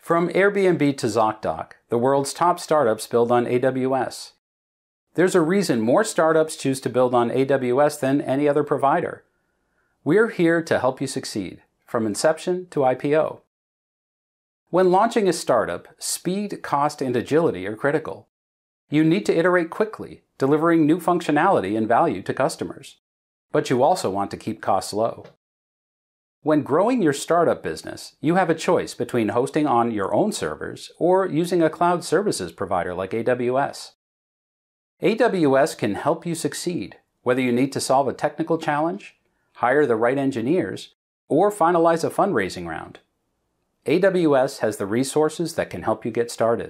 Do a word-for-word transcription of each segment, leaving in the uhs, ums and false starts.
From Airbnb to ZocDoc, the world's top startups build on A W S. There's a reason more startups choose to build on A W S than any other provider. We're here to help you succeed, from inception to I P O. When launching a startup, speed, cost, and agility are critical. You need to iterate quickly, delivering new functionality and value to customers. But you also want to keep costs low. When growing your startup business, you have a choice between hosting on your own servers or using a cloud services provider like A W S. A W S can help you succeed, whether you need to solve a technical challenge, hire the right engineers, or finalize a fundraising round. A W S has the resources that can help you get started.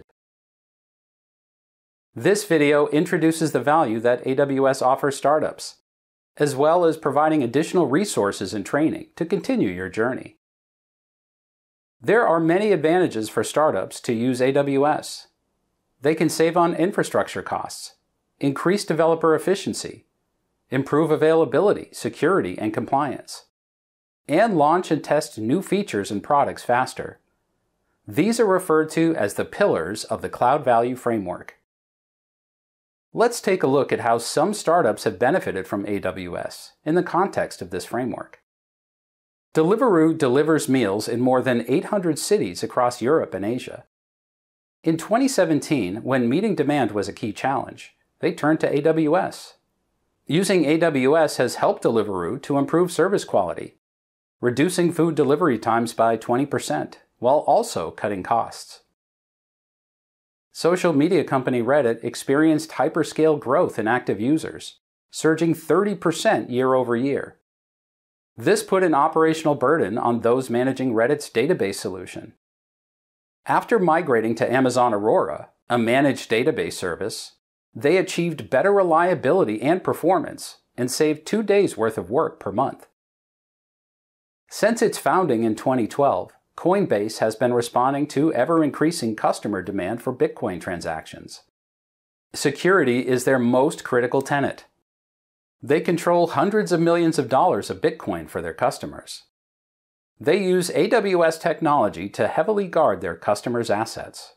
This video introduces the value that A W S offers startups, as well as providing additional resources and training to continue your journey. There are many advantages for startups to use A W S. They can save on infrastructure costs, increase developer efficiency, improve availability, security, and compliance, and launch and test new features and products faster. These are referred to as the pillars of the Cloud Value Framework. Let's take a look at how some startups have benefited from A W S in the context of this framework. Deliveroo delivers meals in more than eight hundred cities across Europe and Asia. In twenty seventeen, when meeting demand was a key challenge, they turned to A W S. Using A W S has helped Deliveroo to improve service quality, reducing food delivery times by twenty percent, while also cutting costs. Social media company Reddit experienced hyperscale growth in active users, surging thirty percent year over year. This put an operational burden on those managing Reddit's database solution. After migrating to Amazon Aurora, a managed database service, they achieved better reliability and performance and saved two days' worth of work per month. Since its founding in twenty twelve, Coinbase has been responding to ever-increasing customer demand for Bitcoin transactions. Security is their most critical tenet. They control hundreds of millions of dollars of Bitcoin for their customers. They use A W S technology to heavily guard their customers' assets.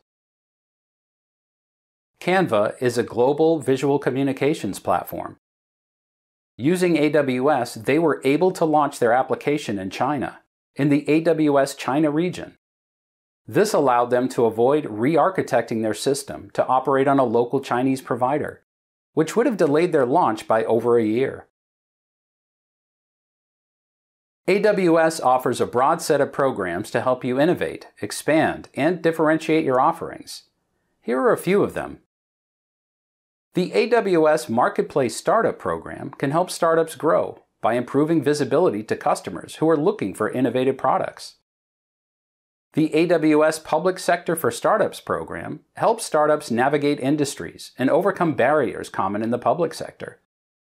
Canva is a global visual communications platform. Using A W S, they were able to launch their application in China, in the A W S China region. This allowed them to avoid re-architecting their system to operate on a local Chinese provider, which would have delayed their launch by over a year. A W S offers a broad set of programs to help you innovate, expand, and differentiate your offerings. Here are a few of them. The A W S Marketplace Startup Program can help startups grow by improving visibility to customers who are looking for innovative products. The A W S Public Sector for Startups program helps startups navigate industries and overcome barriers common in the public sector.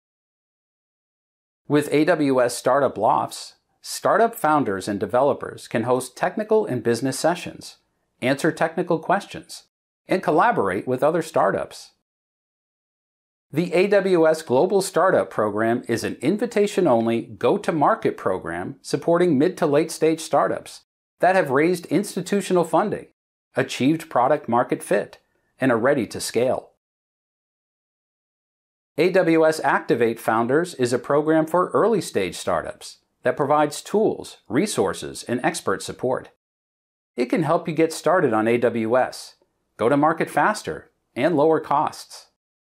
With A W S Startup Lofts, startup founders and developers can host technical and business sessions, answer technical questions, and collaborate with other startups. The A W S Global Startup Program is an invitation-only, go-to-market program supporting mid to late-stage startups that have raised institutional funding, achieved product-market fit, and are ready to scale. A W S Activate Founders is a program for early-stage startups that provides tools, resources, and expert support. It can help you get started on A W S, go to market faster, and lower costs.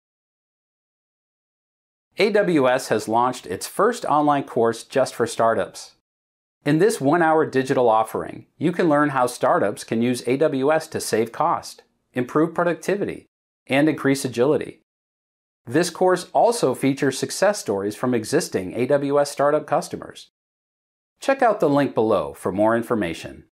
A W S has launched its first online course just for startups. In this one-hour digital offering, you can learn how startups can use A W S to save cost, improve productivity, and increase agility. This course also features success stories from existing A W S startup customers. Check out the link below for more information.